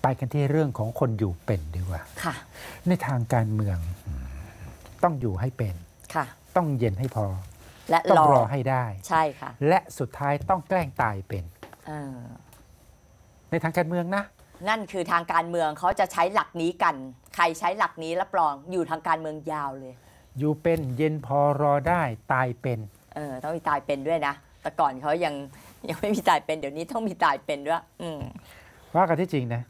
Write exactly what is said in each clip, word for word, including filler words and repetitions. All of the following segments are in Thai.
ไปกันที่เรื่องของคนอยู่เป็นดีกว่าค่ะในทางการเมืองต้องอยู่ให้เป็นค่ะต้องเย็นให้พอและต้องรอให้ได้ใช่ค่ะและสุดท้ายต้องแกล้งตายเป็นในทางการเมืองนะนั่นคือทางการเมืองเขาจะใช้หลักนี้กันใครใช้หลักนี้รับรองอยู่ทางการเมืองยาวเลยอยู่เป็นเย็นพอรอได้ตายเป็นเออต้องมีตายเป็นด้วยนะแต่ก่อนเขายังยังไม่มีตายเป็นเดี๋ยวนี้ต้องมีตายเป็นด้วยอืมว่ากันที่จริงนะ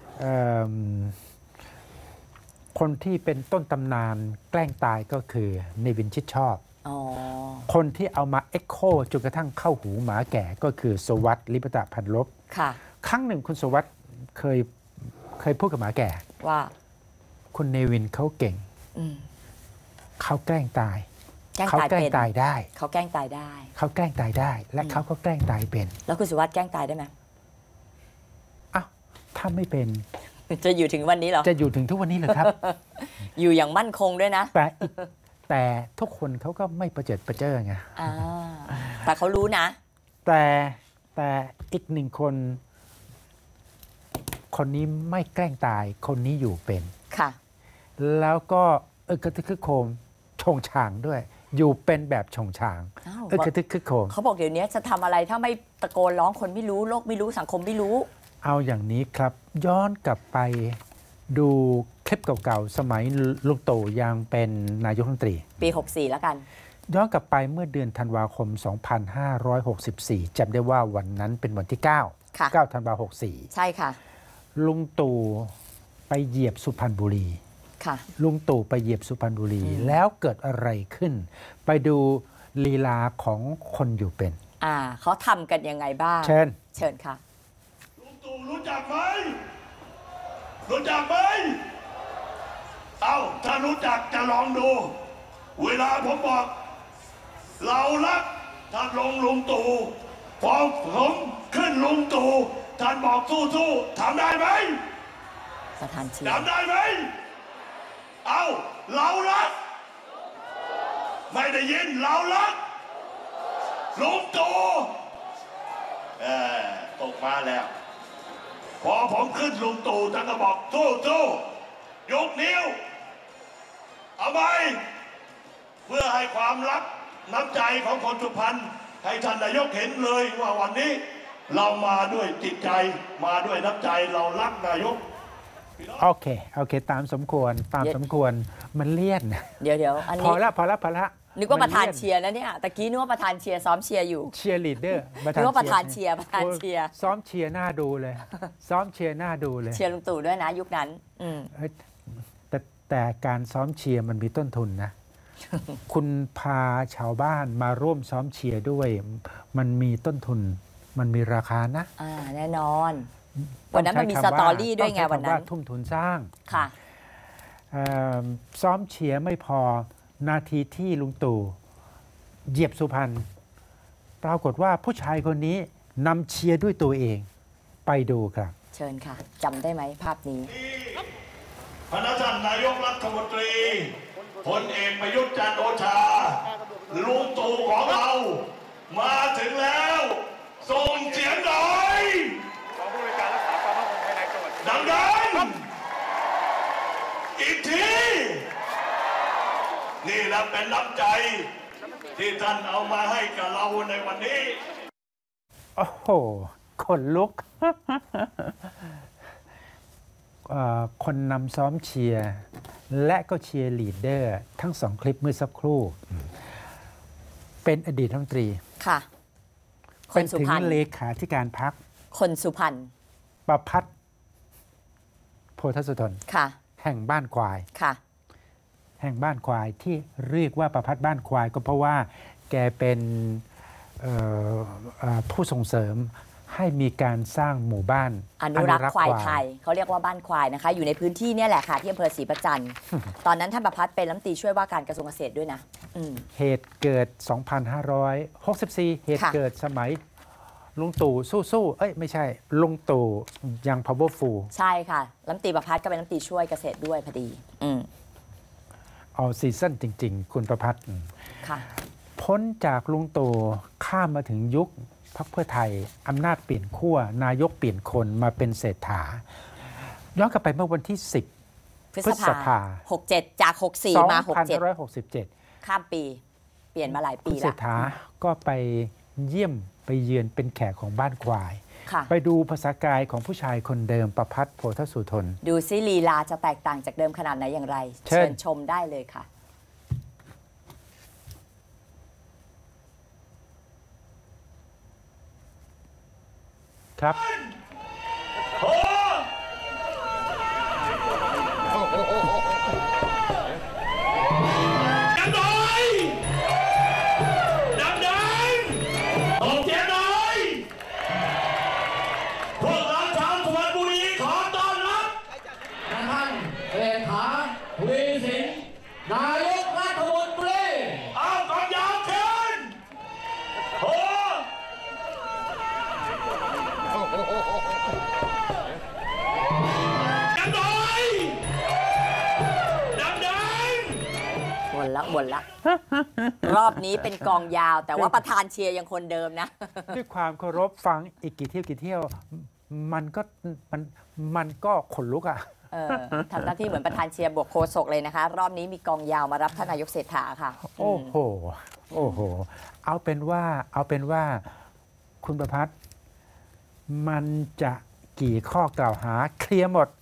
คนที่เป็นต้นตำนานแกล้งตายก็คือเนวินชิดชอบคนที่เอามาเอ็กโคจนกระทั่งเข้าหูหมาแก่ก็คือสวัสดิ์ลิปตะพันลบครั้งหนึ่งคุณสวัสดิ์เคยเคยพูดกับหมาแก่ว่าคุณเนวินเขาเก่งเขาแกล้งตายเขาแกล้งตายได้เขาแกล้งตายได้เขาแกล้งตายได้และเขาก็แกล้งตายเป็นแล้วคุณสุวัสดิ์แกล้งตายได้ไหมอ้าวถ้าไม่เป็นจะอยู่ถึงวันนี้เหรอจะอยู่ถึงทุกวันนี้เหรอครับอยู่อย่างมั่นคงด้วยนะแต่แต่ทุกคนเขาก็ไม่ประเจิดประเจ้อไงแต่เขารู้นะแต่แต่อีกหนึ่งคนคนนี้ไม่แกล้งตายคนนี้อยู่เป็นค่ะแล้วก็เออกระทึกคึกโคมชงชางด้วยอยู่เป็นแบบชงชางเออกระทึกคึกโคมเขาบอกเดี๋ยวนี้จะทำอะไรถ้าไม่ตะโกนร้องคนไม่รู้โลกไม่รู้สังคมไม่รู้เอาอย่างนี้ครับย้อนกลับไปดูคลิปเก่าๆสมัยลุงตู่ยังเป็นนายกรัฐมนตรีปีหกสี่แล้วกันย้อนกลับไปเมื่อเดือนธันวาคมสองพันห้าร้อยหกสิบสี่จำได้ว่าวันนั้นเป็นวันที่เก้า เก้าธันวาคมหกสี่ใช่ค่ะลุงตู่ไปเหยียบสุพรรณบุรีค่ะลุงตู่ไปเหยียบสุพรรณบุรีแล้วเกิดอะไรขึ้นไปดูลีลาของคนอยู่เป็นอ่าเขาทำกันยังไงบ้างเชิญเชิญค่ะลุงตู่รู้จักไหมรู้จักไหมเอาถ้ารู้จักจะลองดูเวลาผมบอกเรารักท่านลงลุงตู่พอผมขึ้นลุงตู่ท่านบอกสู้ๆทำได้ไหมประธานเชียร์ทำได้ไหมเอาเรารักไม่ได้ยินเรารักลุงตู่เออตกมาแล้วพอผมขึ้นลุงตู่ท่านก็บอกสู้ๆยกนิ้วเอาไปเพื่อให้ความรักน้ำใจของคนสุพรรณให้ท่านนายกเห็นเลยว่าวันนี้เรามาด้วยจิตใจมาด้วยน้ำใจเรารักนายกโอเคโอเคตามสมควรตามสมควรมันเลี่ยนเดี๋ยวเดี๋ยวอันนี้พอละพอละพอละนึกว่าประธานเชียร์นะเนี่ยตะกี้นึกว่าประธานเชียร์ซ้อมเชียร์อยู่เชียร์ลีดเดอร์นึกว่าประธานเชียร์ประธานเชียร์ซ้อมเชียร์หน้าดูเลยซ้อมเชียร์หน้าดูเลยเชียร์ลุงตู่ด้วยนะยุคนั้นอืมแต่แต่การซ้อมเชียร์มันมีต้นทุนนะคุณพาชาวบ้านมาร่วมซ้อมเชียร์ด้วยมันมีต้นทุนมันมีราคานะอ่าแน่นอนวันนั้นมันมีสตอรี่ด้วยไงวันนั้นทุ่มทุนสร้างค่ะซ้อมเชียร์ไม่พอนาทีที่ลุงตู่เหยียบสุพรรณปรากฏว่าผู้ชายคนนี้นำเชียร์ด้วยตัวเองไปดูครับเชิญค่ะจำได้ไหมภาพนี้พระท่านนายกรัฐมนตรีพลเอกประยุทธ์จันทร์โอชาลุงตู่ของเรามาถึงแล้วส่งเสียงหน่อยของผู้บริการรักษาความมั่นคงภายในจังหวัดดังๆอีกทีนี่แหละเป็นน้ำใจที่ท่านเอามาให้กับเราในวันนี้โอ้โหขนลุก คนนำซ้อมเชียร์และก็เชียร์ลีดเดอร์ทั้งสองคลิปเมื่อสักครู่เป็นอดีตรัฐมนตรีค่ะเป็นถึงเลขาธิการพรรคคนสุพรรณประภัสโพธสุทนค่ะแห่งบ้านควายค่ะแห่งบ้านควายที่เรียกว่าประภัสบ้านควายก็เพราะว่าแกเป็นผู้ส่งเสริมให้มีการสร้างหมู่บ้านอนุรักษ์ควายไทยเขาเรียกว่าบ้านควายนะคะอยู่ในพื้นที่นี่แหละค่ะที่อำเภอศรีประจันทร์ตอนนั้นท่านประภัสเป็นรัฐมนตรีช่วยว่าการกระทรวงเกษตรด้วยนะเหตุเกิดสองพันห้าร้อยหกสิบสี่เหตุเกิดสมัยลุงตู่สู้ๆเอ้ยไม่ใช่ลุงตู่ยัง powerful ใช่ค่ะรัฐมนตรีประภัสก็เป็นรัฐมนตรีช่วยเกษตรด้วยพอดีอืมเอาซีซั่นจริงๆคุณประภัสค่ะพ้นจากลุงตู่ข้ามมาถึงยุคพรรคเพื่อไทยอำนาจเปลี่ยนขั้วนายกเปลี่ยนคนมาเป็นเศรษฐาย้อนกลับไปเมื่อวันที่สิบพฤษภาหกเจ็ดจากหกสี่มาหกเจ็ดสองพันห้าร้อยหกสิบเจ็ดข้ามปีเปลี่ยนมาหลายปีคุณแล้เศรวษฐาก็ไปเยี่ยมไปเยือนเป็นแขกของบ้านควายค่ะไปดูภาษากายของผู้ชายคนเดิมประพัฒน์โพธสุทนดูซิลีลาจะแตกต่างจากเดิมขนาดไหนอย่างไรเชิญเชิญชมได้เลยค่ะครับโอ้กันหน่อยดังๆโอเคหน่อยพวกเราชาวสุพรรณบุรีขอต้อนรับท่านเศรษฐาทวีสินนายกรัฐมนตรีเอากองยาวขึ้นโอ้กันหน่อยดังๆวนละวนละ รอบนี้เป็นกองยาว แต่ว่าประธานเชียร์ยังคนเดิมนะด้วยความเคารพฟังอีกกี่เที่ยวกี่เที่ยว มันก็มันมันก็ขนลุกอ่ะเออทำหน้าที่เหมือนประธานเชียร์บวกโฆษกเลยนะคะ รอบนี้มีกองยาวมารับท่านนายกเศรษฐาค่ะโอ้โห โอ้โห เอาเป็นว่า เอาเป็นว่า คุณประพัฒน์มันจะกี่ข้อกล่าวหาเคลียร์หมด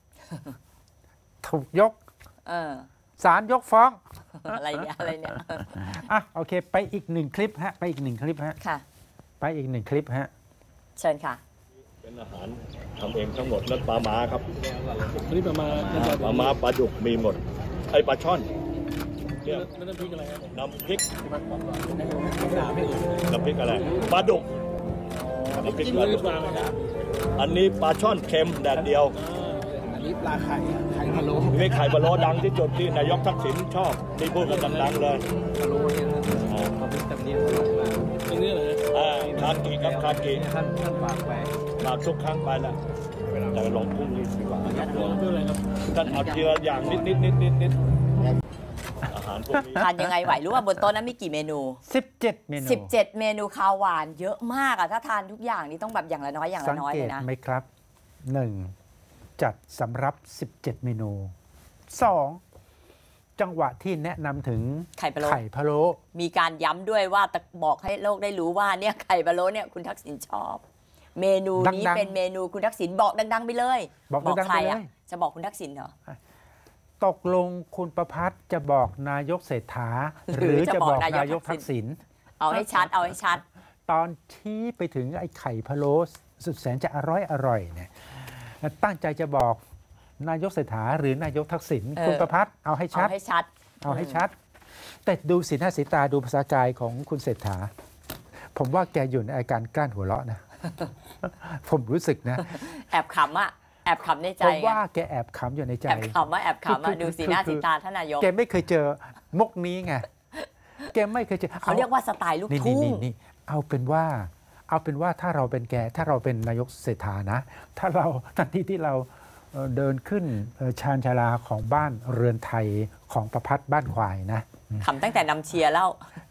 ถูกยกเออศาลยกฟ้องอะไรเนี่ยอะไรเนี่ยอ่ะ โอเค ไปอีกหนึ่งคลิปฮะ ไปอีกหนึ่งคลิปฮะค่ะไปอีกหนึ่งคลิปฮะเชิญค่ะเป็นอาหารทำเองทั้งหมดแล้วปลาม้าครับวันนี้ประมาณปลาม้าปลาดุกมีหมดไอ้ปลาช่อนเนี่ยน้ำพริกอะไรครับน้ำพริกสามไม่อื่นน้ำพริกอะไรปลาดุกน้ำพริกจิ้มปลาหรืดุอก ปลาไหมครับอันนี้ปลาช่อนเค็มแดดเดียวอันนี้ปลาไข่ไข่พะโล้นี่ไข่ปลาโลดังที่สุดที่นายกทักษิณชอบที่พูดกันดังๆเลยพะโล้เนี่ยนะอ่าเขาเป็นตำเนียงตลอดมาอันนี้เหรออ่าคากิครับคากิท่านท่านฝากไว้มาทุกครั้งไปแล้วแต่ลองพรุ่งนี้ดีกว่าเพื่ออะไรครับท่านเอาทีละอย่างนิดนิดนิดนิดนิดอาหารพวกนี้ทานยังไงไหวรู้ว่าบนโต๊ะนั้นมีกี่เมนูสิบเจ็ดเมนูสิบเจ็ด เมนูคาวหวานเยอะมากอะถ้าทานทุกอย่างนี่ต้องแบบอย่างละน้อยอย่างสัละงน้อยเกเลตยนะไหมครับหนึ่งจัดสำรับสิบเจ็ดเมนูสองจังหวะที่แนะนำถึงไข่พะโล้ไข่พะโล้มีการย้ำด้วยว่าตะบอกให้โลกได้รู้ว่าเนี่ยไข่พะโล้เนี่ยคุณทักษิณชอบ เมนูนี้เป็นเมนูคุณทักษิณบอกดัง ๆ ไปเลยบอกดังๆใครไปเลอะยจะบอกคุณทักษิณเหรอตกลงคุณประพัฒน์จะบอกนายกเศรษฐา หหรืรือ อจะจะบบ ออก กนานาย ยกกทัทักกษิษิณณเอาให้ชัดเอาให้ชัดตอนชี้ไปถึงไอ้ไข่พะโล้สุดแสนจะอร่อยอร่อยเนี่ยตั้งใจจะบอกนายกเศรษฐาหรือนายกทักษิณเออคุณประพัฒน์เอาให้เอาชัดให้ชัดเอาให้ชัด แต่ดูสีหน้าสีตาดูภาษากายของคุณเศรษฐา ผมว่าแกอยู่ในอาการกลั้นหัวเราะนะ ผมรู้สึกนะแอบขำอะแอบขำในใจผมไงว่าแกแอบขำอยู่ในใจแอบขำว่าแอบขำคือะอดูสีหน้าสีตาท่านนายกแกไม่เคยเจอมุกนี้ไง แกไม่เคยเจอเขาเรียกว่าสไตล์ลูกนี่ทุ่งนี่นี่เอาเป็นว่า เอาเป็นว่าถ้าเราเป็นแก ถ้าเราเป็นนายกเศรษฐานะ ถ้าเราทันทีที่เราเอ่อเดินขึ้นเอ่อชานชาลาของบ้านเรือนไทยของประพัฒน์บ้านควายนะขำตั้งแต่นำเชียร์แล้ว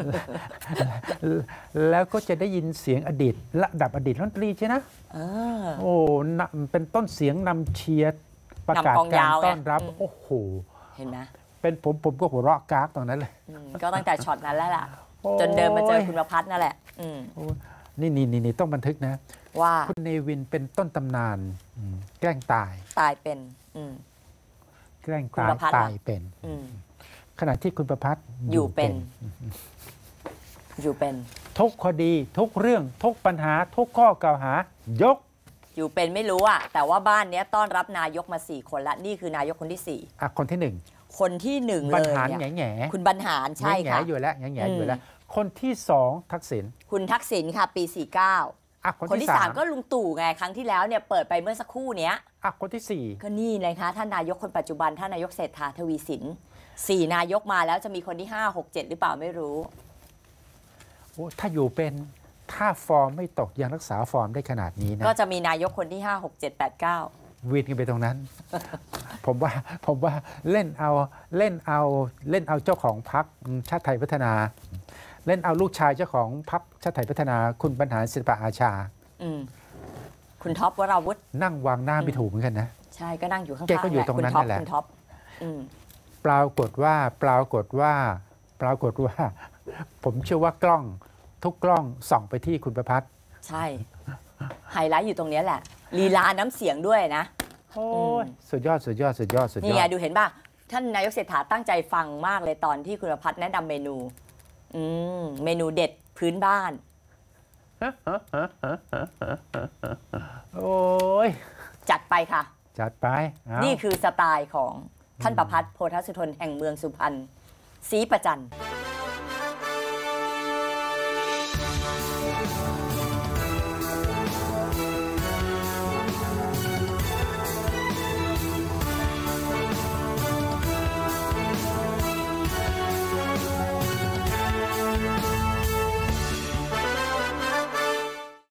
แล้วก็จะได้ยินเสียงอดีตระดับอดีตรัฐมนตรีใช่นะเออโอ้นำเป็นต้นเสียงนำเชียร์ประกาศนำกองการยาวไงต้อนรับอืมโอ้โหเห็นไหมเป็นผมผมก็หัวเราะกรากตรงนั้นเลยอืมก็ตั้งแต่ช็อตนั้นแล้วล่ะโอ้ยจนเดินมาเจอคุณประพัฒน์นั่นแหละ อืมโอ้นี่นี่นี่นี่ต้องบันทึกนะว่าคุณเนวินเป็นต้นตำนานอืมแกล้งตายตายเป็น อืมแกล้งคุณตายประพัฒน์ล่ะตายเป็นอืมขณะที่คุณประพัฒน์อยู่เป็น อยู่เป็นทุกคดีทุกเรื่องทุกปัญหาทุกข้อกล่าวหายกอยู่เป็นไม่รู้อะแต่ว่าบ้านเนี้ยต้อนรับนายกมาสี่คนละนี่คือนายกคนที่สี่อ่ะคนที่หนึ่งคนที่หนึ่งบรเลรยหารเนี่แง่ยแง่คุณบรรหารใช่แง่ค่ะอยู่แล้วแง่แง่อืมอยู่แล้ว คนที่สองทักษิณคุณทักษิณค่ะ ปีสี่เก้าอ่ะคนคนที่ที่สาสาม มก็ลุงตู่ไงครั้งที่แล้วเนี่ยเปิดไปเมื่อสักครู่เนี้ยอ่ะคนที่สี่ก็นี่เลยคะท่านนายกคนปัจจุบันท่านนายกเศรษฐาทวีสินสี่นายกมาแล้วจะมีคนที่ห้าหกเจ็ดหรือเปล่าไม่รู้โอ้ถ้าอยู่เป็นถ้าฟอร์มไม่ตกยังรักษาฟอร์มได้ขนาดนี้นะก็จะมีนายกคนที่ห้าหกเจ็ดแปดเก้าวีนกันไปตรงนั้น ผมว่าผมว่าเล่นเอาเล่นเอาเล่นเอาเจ้าของพรรคชาติไทยพัฒนา เล่นเอาลูกชายเจ้าของพรรคชาติไทยพัฒนา คุณบรรหารศิลปะอาชาอืมคุณท็อปวราวุธนั่งวางหน้าไม่ถูกเหมือนกันนะใช่ก็นั่งอยู่ข้างๆแกก็อยู่ตรงนั้นคุณท็อปนั่นแหละคุณท็อปอืมปรากฏว่าปรากฏว่าปรากฏว่า ผมเชื่อว่ากล้องทุกกล้องส่องไปที่คุณประพัฒน์ใช่ไฮไลท์อยู่ตรงนี้แหละลีลาน้ำเสียงด้วยนะโอ้ยสุดยอดสุดยอดสุดยอดสุดยนี่อไงดดูเห็นป่ะ ท่านนายกเศรษฐาตั้งใจฟังมากเลยตอนที่คุณประพัฒน์แนะนำเมนู อืมเมนูเด็ดพื้นบ้านโอ้ยจัดไปค่ะจัดไปเอานี่คือสไตล์ของท่านประพัฒน์โพธสุทนแห่งเมืองสุพรรณศรีประจันทร์